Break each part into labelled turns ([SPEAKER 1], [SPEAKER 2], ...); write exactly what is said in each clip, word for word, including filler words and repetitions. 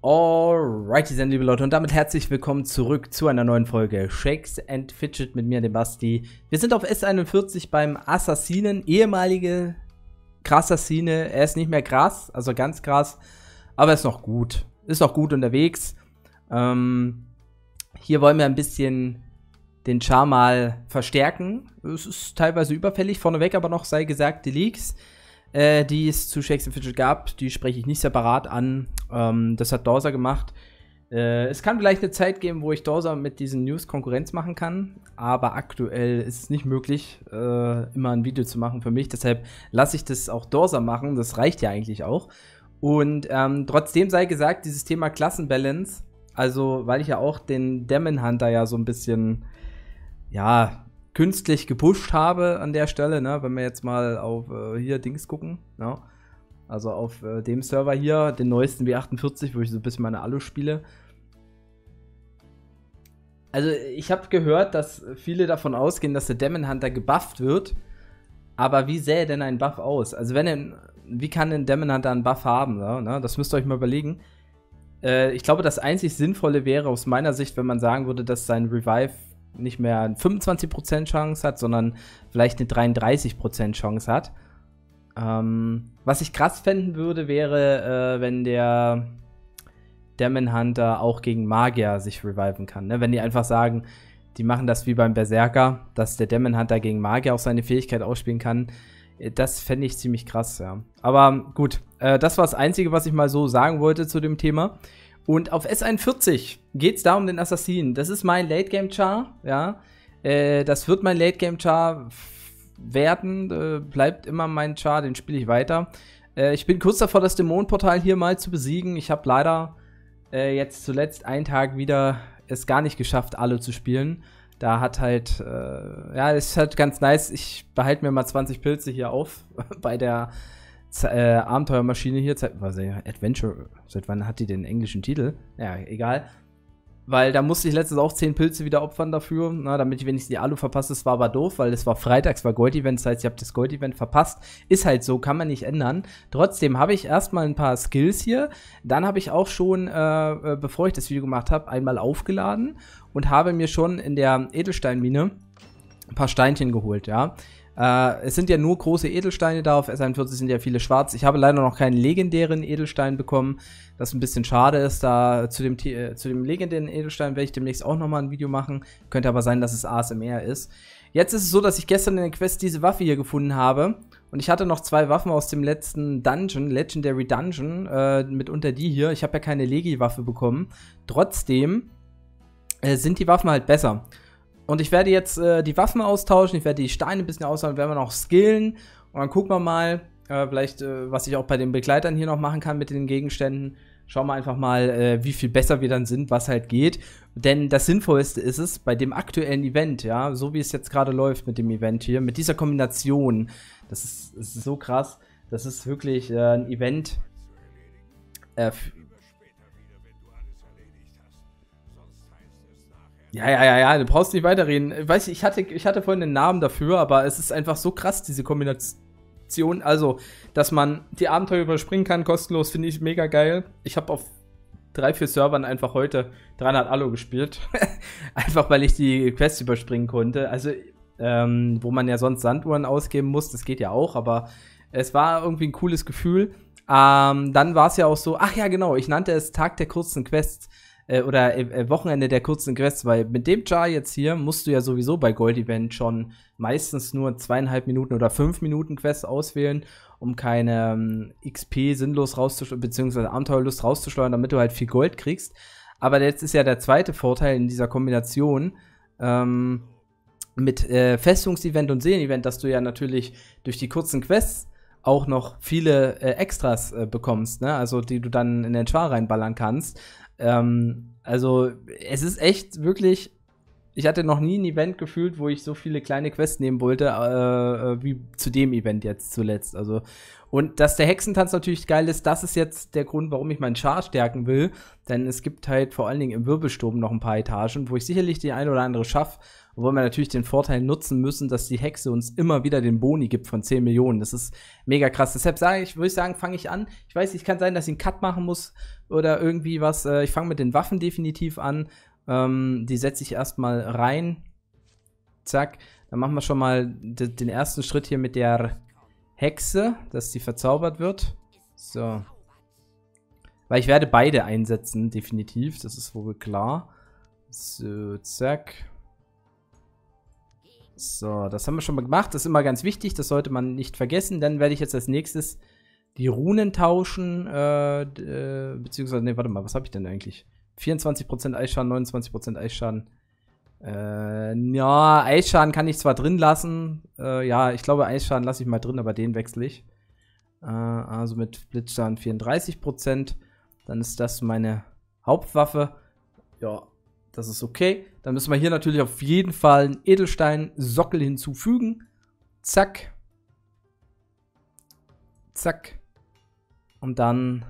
[SPEAKER 1] Alrighty dann, liebe Leute, und damit herzlich willkommen zurück zu einer neuen Folge Shakes and Fidget mit mir, dem Basti. Wir sind auf S einundvierzig beim Assassinen, ehemalige Krassassine. Er ist nicht mehr krass, also ganz krass, aber ist noch gut. Ist noch gut unterwegs. Ähm, hier wollen wir ein bisschen den Char mal verstärken. Es ist teilweise überfällig, vorneweg aber noch sei gesagt, die Leaks, äh, die es zu Shakes and Fidget gab, die spreche ich nicht separat an. Ähm, das hat Dorsa gemacht. Äh, es kann vielleicht eine Zeit geben, wo ich Dorsa mit diesen News Konkurrenz machen kann, aber aktuell ist es nicht möglich, äh, immer ein Video zu machen für mich. Deshalb lasse ich das auch Dorsa machen. Das reicht ja eigentlich auch. Und ähm, trotzdem sei gesagt, dieses Thema Klassenbalance, also weil ich ja auch den Demon Hunter ja so ein bisschen, ja, künstlich gepusht habe an der Stelle, ne? Wenn wir jetzt mal auf äh, hier Dings gucken, ne? Also auf äh, dem Server hier, den neuesten W achtundvierzig, wo ich so ein bisschen meine Alu spiele. Also ich habe gehört, dass viele davon ausgehen, dass der Demon Hunter gebufft wird, aber wie sähe denn ein Buff aus? Also wenn ein, wie kann ein Demon Hunter einen Buff haben, ne? Das müsst ihr euch mal überlegen. Äh, ich glaube, das einzig Sinnvolle wäre aus meiner Sicht, wenn man sagen würde, dass sein Revive nicht mehr eine fünfundzwanzig Prozent Chance hat, sondern vielleicht eine dreiunddreißig Prozent Chance hat. Ähm, was ich krass fänden würde, wäre, äh, wenn der Demon Hunter auch gegen Magier sich reviven kann. Ne? Wenn die einfach sagen, die machen das wie beim Berserker, dass der Demon Hunter gegen Magier auch seine Fähigkeit ausspielen kann. Das fände ich ziemlich krass, ja. Aber gut, äh, das war das Einzige, was ich mal so sagen wollte zu dem Thema. Und auf S einundvierzig geht es da um den Assassinen. Das ist mein Late-Game-Char, ja. Äh, das wird mein Late-Game-Char werden. Äh, bleibt immer mein Char, den spiele ich weiter. Äh, ich bin kurz davor, das Dämonenportal hier mal zu besiegen. Ich habe leider äh, jetzt zuletzt einen Tag wieder es gar nicht geschafft, alle zu spielen. Da hat halt, äh, ja, es ist halt ganz nice. Ich behalte mir mal zwanzig Pilze hier auf bei der Äh, Abenteuermaschine hier, was, Adventure, seit wann hat die den englischen Titel? Ja, egal. Weil da musste ich letztens auch zehn Pilze wieder opfern dafür, na, damit ich wenigstens die Alu verpasse. Das war aber doof, weil es war freitags, war Gold-Event, das heißt, ich habe das Gold-Event verpasst. Ist halt so, kann man nicht ändern. Trotzdem habe ich erstmal ein paar Skills hier. Dann habe ich auch schon, äh, bevor ich das Video gemacht habe, einmal aufgeladen und habe mir schon in der Edelsteinmine ein paar Steinchen geholt, ja. Äh, es sind ja nur große Edelsteine da, auf S einundvierzig sind ja viele schwarz. Ich habe leider noch keinen legendären Edelstein bekommen, das ein bisschen schade ist. Da zu dem, äh, zu dem legendären Edelstein werde ich demnächst auch nochmal ein Video machen. Könnte aber sein, dass es A S M R ist. Jetzt ist es so, dass ich gestern in der Quest diese Waffe hier gefunden habe. Und ich hatte noch zwei Waffen aus dem letzten Dungeon, Legendary Dungeon, äh, mitunter die hier. Ich habe ja keine Legi-Waffe bekommen. Trotzdem äh, sind die Waffen halt besser. Und ich werde jetzt äh, die Waffen austauschen, ich werde die Steine ein bisschen austauschen, werden wir noch skillen. Und dann gucken wir mal, äh, vielleicht, äh, was ich auch bei den Begleitern hier noch machen kann mit den Gegenständen. Schauen wir einfach mal, äh, wie viel besser wir dann sind, was halt geht. Denn das Sinnvollste ist es, bei dem aktuellen Event, ja, so wie es jetzt gerade läuft mit dem Event hier, mit dieser Kombination, das ist, das ist so krass, das ist wirklich äh, ein Event, äh, Ja, ja, ja, ja, du brauchst nicht weiterreden. Weißt du, ich hatte, ich hatte vorhin einen Namen dafür, aber es ist einfach so krass, diese Kombination. Also, dass man die Abenteuer überspringen kann, kostenlos, finde ich mega geil. Ich habe auf drei, vier Servern einfach heute dreihundert Alu gespielt. Einfach, weil ich die Quest überspringen konnte. Also, ähm, wo man ja sonst Sanduhren ausgeben muss, das geht ja auch, aber es war irgendwie ein cooles Gefühl. Ähm, dann war es ja auch so, ach ja, genau, ich nannte es Tag der kurzen Quests. Oder äh, Wochenende der kurzen Quests, weil mit dem Char jetzt hier musst du ja sowieso bei Gold Event schon meistens nur zweieinhalb Minuten oder fünf Minuten Quests auswählen, um keine ähm, X P sinnlos rauszuschleudern, beziehungsweise Abenteuerlust rauszuschleudern, damit du halt viel Gold kriegst. Aber jetzt ist ja der zweite Vorteil in dieser Kombination ähm, mit äh, Festungsevent und Seelen-Event, dass du ja natürlich durch die kurzen Quests auch noch viele äh, Extras äh, bekommst, ne? Also die du dann in den Char reinballern kannst. Ähm, also, es ist echt wirklich Ich hatte noch nie ein Event gefühlt, wo ich so viele kleine Quests nehmen wollte, äh, wie zu dem Event jetzt zuletzt. Also, und dass der Hexentanz natürlich geil ist, das ist jetzt der Grund, warum ich meinen Char stärken will. Denn es gibt halt vor allen Dingen im Wirbelsturm noch ein paar Etagen, wo ich sicherlich die eine oder andere schaffe. Obwohl wir natürlich den Vorteil nutzen müssen, dass die Hexe uns immer wieder den Boni gibt von zehn Millionen. Das ist mega krass. Deshalb sage ich, würde ich sagen, fange ich an. Ich weiß nicht, kann sein, dass ich einen Cut machen muss oder irgendwie was. Ich fange mit den Waffen definitiv an. Ähm, die setze ich erstmal rein. Zack. Dann machen wir schon mal den ersten Schritt hier mit der Hexe, dass die verzaubert wird. So. Weil ich werde beide einsetzen, definitiv. Das ist wohl klar. So, zack. So, das haben wir schon mal gemacht. Das ist immer ganz wichtig. Das sollte man nicht vergessen. Dann werde ich jetzt als nächstes die Runen tauschen. Äh, äh, beziehungsweise, ne, warte mal, was habe ich denn eigentlich? vierundzwanzig Prozent Eisschaden, neunundzwanzig Prozent Eisschaden. Äh, ja, Eisschaden kann ich zwar drin lassen. Äh, ja, ich glaube, Eisschaden lasse ich mal drin, aber den wechsle ich. Äh, also mit Blitzschaden vierunddreißig Prozent. Dann ist das meine Hauptwaffe. Ja, das ist okay. Dann müssen wir hier natürlich auf jeden Fall einen Edelstein-Sockel hinzufügen. Zack. Zack. Und dann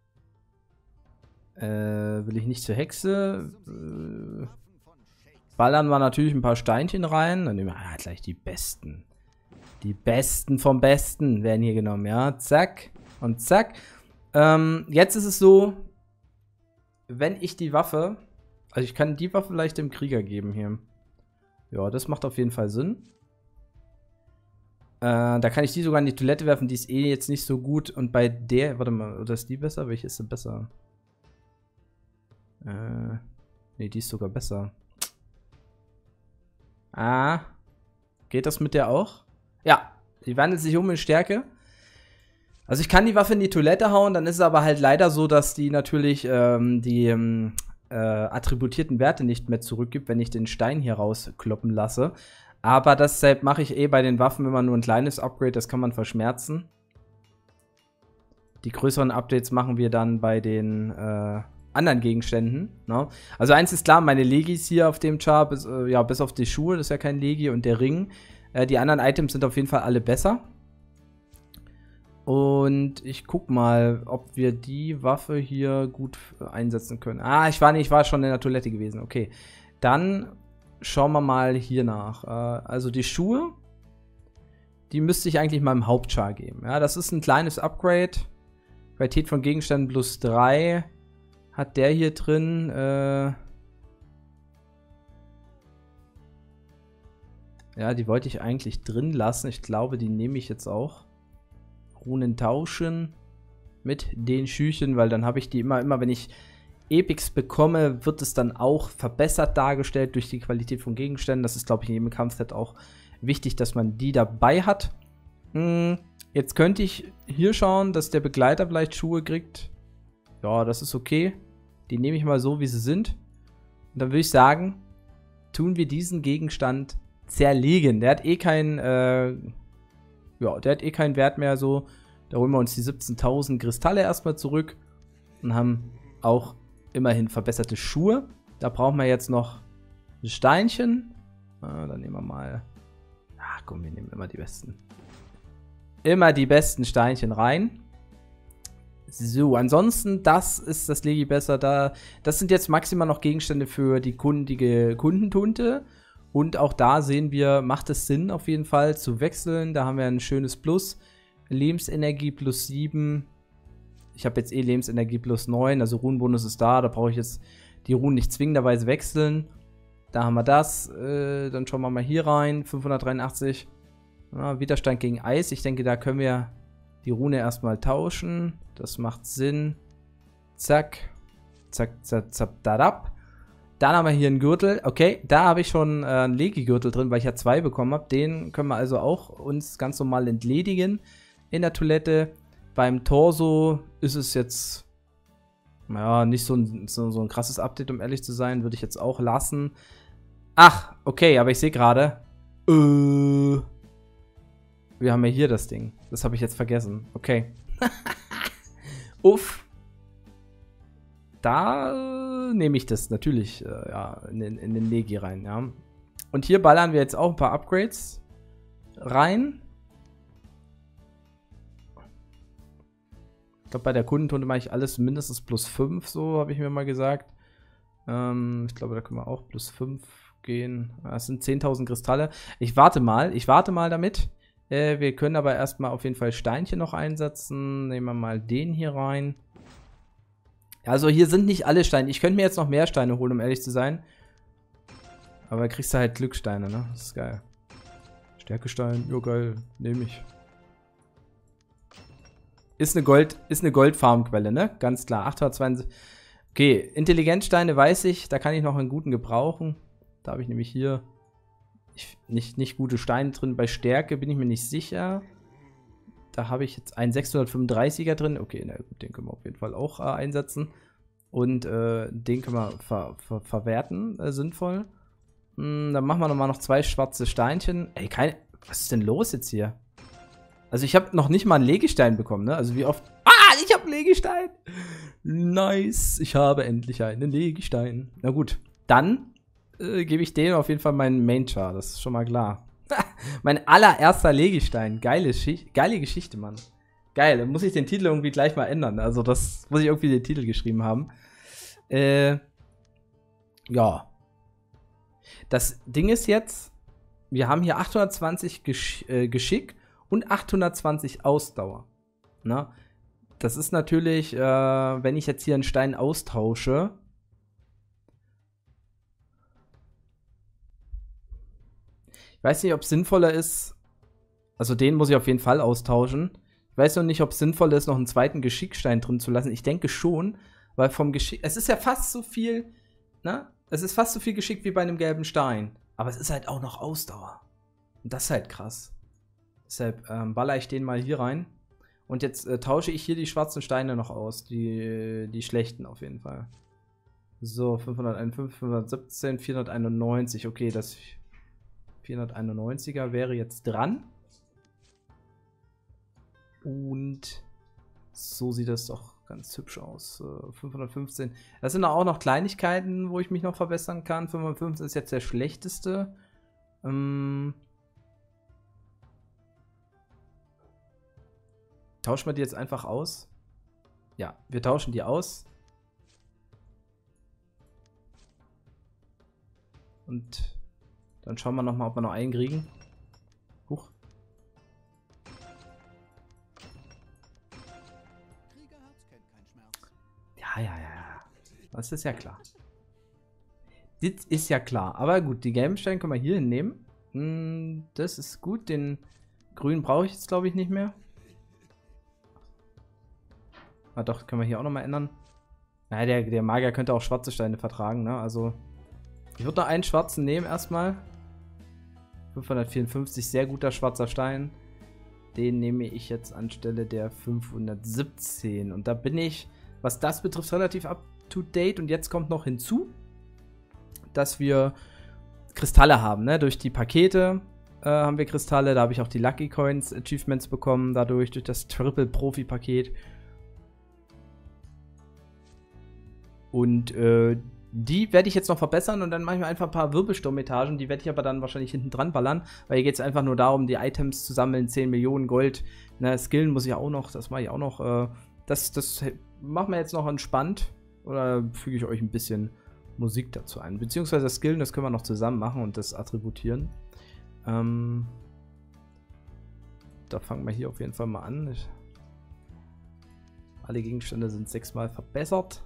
[SPEAKER 1] äh, will ich nicht zur Hexe. Äh, ballern wir natürlich ein paar Steinchen rein. Dann nehmen wir ah, gleich die besten. Die besten vom Besten werden hier genommen, ja. Zack. Und zack. Ähm, jetzt ist es so, wenn ich die Waffe... Also ich kann die Waffe vielleicht dem Krieger geben hier. Ja, das macht auf jeden Fall Sinn. Äh, da kann ich die sogar in die Toilette werfen. Die ist eh jetzt nicht so gut. Und bei der... Warte mal, oder ist die besser? Welche ist denn besser? Äh... Ne, die ist sogar besser. Ah. Geht das mit der auch? Ja. Die wandelt sich um in Stärke. Also ich kann die Waffe in die Toilette hauen. Dann ist es aber halt leider so, dass die natürlich ähm, die... Ähm, Äh, attributierten Werte nicht mehr zurückgibt, wenn ich den Stein hier rauskloppen lasse. Aber deshalb mache ich eh bei den Waffen immer nur ein kleines Upgrade, das kann man verschmerzen. Die größeren Updates machen wir dann bei den äh, anderen Gegenständen. Ne? Also eins ist klar, meine Legis hier auf dem Char, bis, äh, ja, bis auf die Schuhe, das ist ja kein Legi, und der Ring. Äh, die anderen Items sind auf jeden Fall alle besser. Und ich guck mal, ob wir die Waffe hier gut einsetzen können. Ah, ich war nicht, ich war schon in der Toilette gewesen. Okay. Dann schauen wir mal hier nach. Also die Schuhe, die müsste ich eigentlich meinem Hauptchar geben. Ja, das ist ein kleines Upgrade. Qualität von Gegenständen plus drei. Hat der hier drin. Äh ja, die wollte ich eigentlich drin lassen. Ich glaube, die nehme ich jetzt auch. Runen tauschen mit den Schüchen, weil dann habe ich die immer, immer wenn ich Epics bekomme, wird es dann auch verbessert dargestellt durch die Qualität von Gegenständen. Das ist, glaube ich, in jedem Kampfset auch wichtig, dass man die dabei hat. Hm, jetzt könnte ich hier schauen, dass der Begleiter vielleicht Schuhe kriegt. Ja, das ist okay. Die nehme ich mal so, wie sie sind. Und dann würde ich sagen, tun wir diesen Gegenstand zerlegen. Der hat eh keinen, äh, ja, der hat eh keinen Wert mehr so. Da holen wir uns die siebzehntausend Kristalle erstmal zurück und haben auch immerhin verbesserte Schuhe. Da brauchen wir jetzt noch ein Steinchen. Ah, dann nehmen wir mal. Ach komm, wir nehmen immer die besten. Immer die besten Steinchen rein. So, ansonsten, das ist das Legi besser. Da, das sind jetzt maximal noch Gegenstände für die kundige Kundentunte. Und auch da sehen wir, macht es Sinn auf jeden Fall zu wechseln. Da haben wir ein schönes Plus. Lebensenergie plus sieben. Ich habe jetzt eh Lebensenergie plus neun. Also Runenbonus ist da. Da brauche ich jetzt die Runen nicht zwingenderweise wechseln. Da haben wir das. Äh, dann schauen wir mal hier rein. fünfhundertdreiundachtzig. Ja, Widerstand gegen Eis. Ich denke, da können wir die Rune erstmal tauschen. Das macht Sinn. Zack. Zack, zack, zack, dadab. Dann haben wir hier einen Gürtel. Okay, da habe ich schon äh, einen Legi-Gürtel drin, weil ich ja zwei bekommen habe. Den können wir also auch uns ganz normal entledigen in der Toilette. Beim Torso ist es jetzt naja, nicht so ein, so, so ein krasses Update, um ehrlich zu sein. Würde ich jetzt auch lassen. Ach, okay, aber ich sehe gerade. Äh, wir haben ja hier das Ding. Das habe ich jetzt vergessen. Okay. Uff. Da äh, nehme ich das natürlich äh, ja, in, den, in den Legi rein, ja. Und hier ballern wir jetzt auch ein paar Upgrades rein. Ich glaube, bei der Kundentunde mache ich alles mindestens plus fünf, so habe ich mir mal gesagt. Ähm, ich glaube, da können wir auch plus fünf gehen. Das sind zehntausend Kristalle. Ich warte mal, ich warte mal damit. Äh, wir können aber erstmal auf jeden Fall Steinchen noch einsetzen. Nehmen wir mal den hier rein. Also hier sind nicht alle Steine. Ich könnte mir jetzt noch mehr Steine holen, um ehrlich zu sein. Aber kriegst du halt Glücksteine, ne? Das ist geil. Stärkestein, ja geil, nehme ich. Ist eine Gold, ist eine Goldfarmquelle, ne? Ganz klar. achthundertzweiundsiebzig. Okay, Intelligenzsteine weiß ich, da kann ich noch einen guten gebrauchen. Da habe ich nämlich hier ich, nicht, nicht gute Steine drin. Bei Stärke bin ich mir nicht sicher. Da habe ich jetzt einen sechshundertfünfunddreißiger drin. Okay, na gut, den können wir auf jeden Fall auch äh, einsetzen. Und äh, den können wir ver ver verwerten, äh, sinnvoll. Hm, dann machen wir nochmal noch zwei schwarze Steinchen. Ey, kein, was ist denn los jetzt hier? Also ich habe noch nicht mal einen Legestein bekommen, ne? Also wie oft... Ah, ich habe einen Legestein! Nice, ich habe endlich einen Legestein. Na gut, dann äh, gebe ich denen auf jeden Fall meinen Main-Char. Das ist schon mal klar. Mein allererster Legestein. Geile, geile Geschichte, Mann. Geil, dann muss ich den Titel irgendwie gleich mal ändern. Also das muss ich irgendwie den Titel geschrieben haben. Äh, ja. Das Ding ist jetzt, wir haben hier achthundertzwanzig Gesch äh, Geschick und achthundertzwanzig Ausdauer. Na? Das ist natürlich, äh, wenn ich jetzt hier einen Stein austausche. Ich weiß nicht, ob es sinnvoller ist. Also den muss ich auf jeden Fall austauschen. Ich weiß noch nicht, ob es sinnvoller ist, noch einen zweiten Geschickstein drin zu lassen. Ich denke schon, weil vom Geschick. Es ist ja fast so viel, ne? Es ist fast so viel Geschick wie bei einem gelben Stein. Aber es ist halt auch noch Ausdauer. Und das ist halt krass. Deshalb ähm, baller ich den mal hier rein. Und jetzt äh, tausche ich hier die schwarzen Steine noch aus. Die, die schlechten auf jeden Fall. So, fünfhunderteinundfünfzig, fünfhundertsiebzehn, vierhunderteinundneunzig. Okay, das vierhunderteinundneunziger wäre jetzt dran. Und so sieht das doch ganz hübsch aus. Äh, fünfhundertfünfzehn. Das sind auch noch Kleinigkeiten, wo ich mich noch verbessern kann. fünfhundertfünfzehn ist jetzt der schlechteste. Ähm... Tauschen wir die jetzt einfach aus? Ja, wir tauschen die aus. Und dann schauen wir nochmal, ob wir noch einen kriegen. Huch. Ja, ja, ja. Das ist ja klar. Das ist ja klar. Aber gut, die gelben Steine können wir hier hinnehmen. Hm, das ist gut. Den grünen brauche ich jetzt, glaube ich, nicht mehr. Ah, doch, können wir hier auch nochmal ändern. Naja, der, der Magier könnte auch schwarze Steine vertragen, ne? Also, ich würde noch einen schwarzen nehmen erstmal. fünfhundertvierundfünfzig, sehr guter schwarzer Stein. Den nehme ich jetzt anstelle der fünfhundertsiebzehn. Und da bin ich, was das betrifft, relativ up to date. Und jetzt kommt noch hinzu, dass wir Kristalle haben, ne? Durch die Pakete äh, haben wir Kristalle. Da habe ich auch die Lucky Coins Achievements bekommen, dadurch, durch das Triple Profi Paket. Und äh, die werde ich jetzt noch verbessern und dann mache ich mir einfach ein paar Wirbelsturmetagen. Die werde ich aber dann wahrscheinlich hinten dran ballern, weil hier geht es einfach nur darum, die Items zu sammeln, zehn Millionen Gold. Na, skillen muss ich auch noch, das mache ich auch noch. Äh, das, das machen wir jetzt noch entspannt. Oder füge ich euch ein bisschen Musik dazu ein. Beziehungsweise das Skillen, das können wir noch zusammen machen und das attributieren. Ähm, da fangen wir hier auf jeden Fall mal an. Ich, alle Gegenstände sind sechsmal verbessert.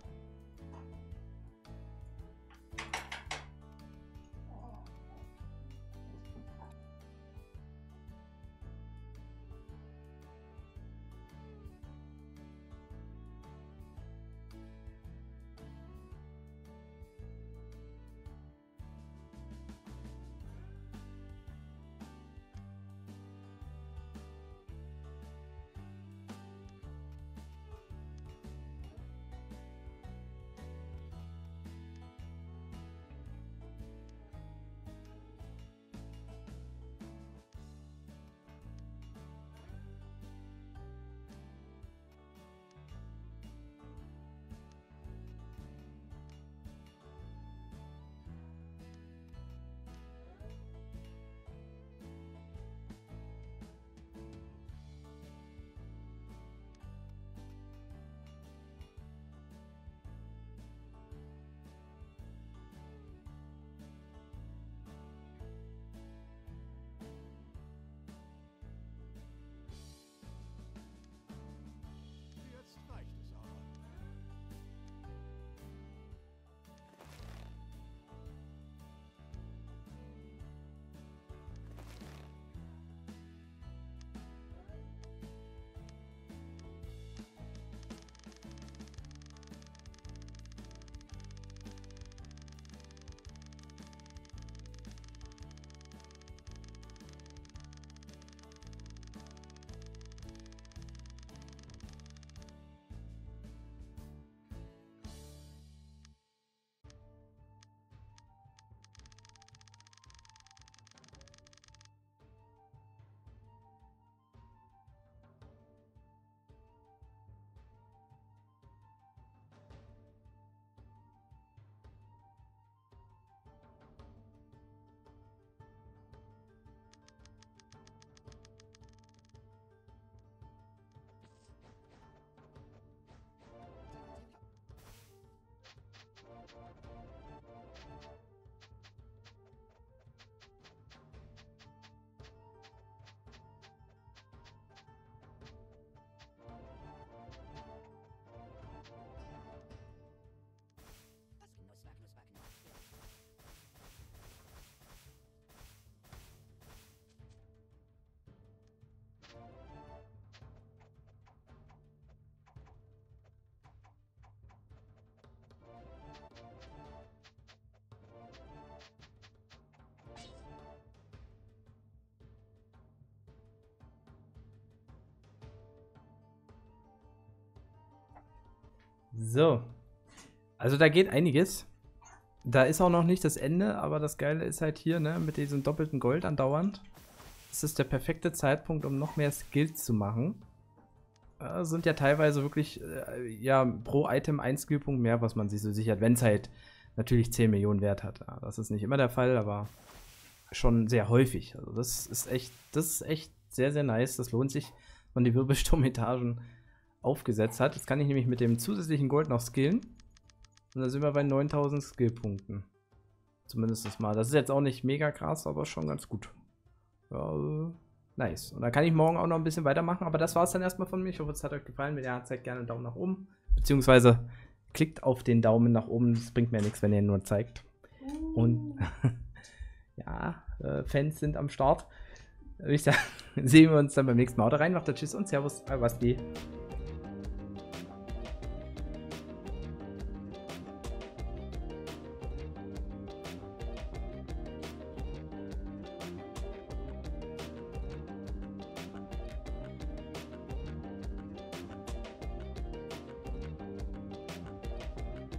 [SPEAKER 1] So. Also da geht einiges. Da ist auch noch nicht das Ende, aber das Geile ist halt hier, ne, mit diesem doppelten Gold andauernd. Das ist der perfekte Zeitpunkt, um noch mehr Skills zu machen. Äh, sind ja teilweise wirklich, äh, ja, pro Item ein Skillpunkt mehr, was man sich so sichert, wenn es halt natürlich zehn Millionen Wert hat. Ja, das ist nicht immer der Fall, aber schon sehr häufig. Also das ist echt, das ist echt sehr, sehr nice. Das lohnt sich, wenn man die Wirbelsturm-Etagen aufgesetzt hat. Jetzt kann ich nämlich mit dem zusätzlichen Gold noch skillen. Und dann sind wir bei neuntausend Skillpunkten. Zumindest das mal. Das ist jetzt auch nicht mega krass, aber schon ganz gut. Ja, äh, nice. Und dann kann ich morgen auch noch ein bisschen weitermachen. Aber das war es dann erstmal von mir. Ich hoffe, es hat euch gefallen. Wenn ja, zeigt gerne einen Daumen nach oben. Beziehungsweise klickt auf den Daumen nach oben. Das bringt mir nichts, wenn ihr ihn nur zeigt. Und ja, äh, Fans sind am Start. Ich sag, sehen wir uns dann beim nächsten Mal. Haut rein, macht Tschüss und Servus. Bye, Basti.